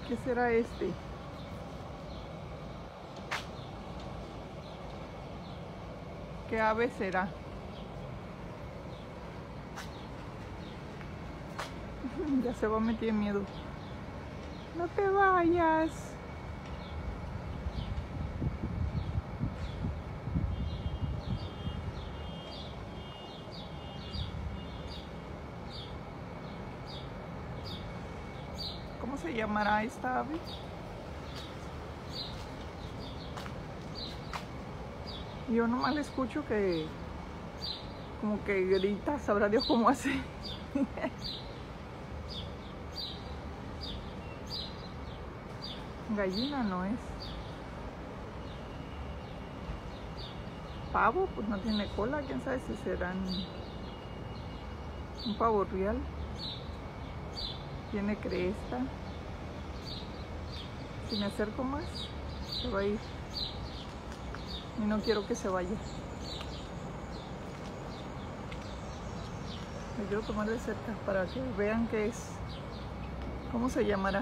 ¿Qué será este? ¿Qué ave será? Ya se va a meter miedo. No te vayas. ¿Cómo se llamará esta ave? Yo nomás le escucho que como que grita, sabrá Dios cómo hace. Gallina no es. Pavo, pues no tiene cola, quién sabe si serán un pavo real. Tiene cresta. Si me acerco más, se va a ir. Y no quiero que se vaya. Me quiero tomar de cerca para que vean qué es. ¿Cómo se llamará?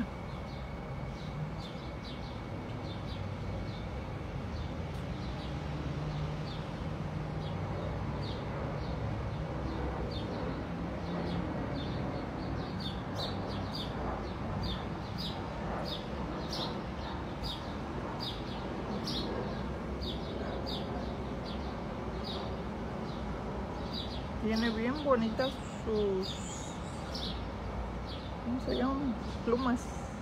Tiene bien bonitas sus, ¿cómo se llaman? Plumas.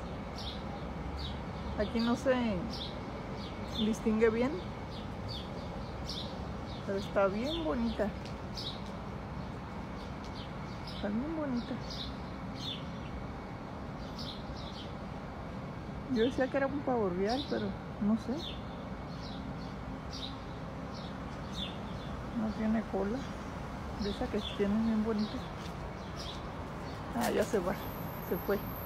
Aquí no se distingue bien, pero está bien bonita. Está bien bonita. Yo decía que era un pavo real, pero no sé. No tiene cola. De esa que tienen bien bonita. Ah, ya se va. Se fue.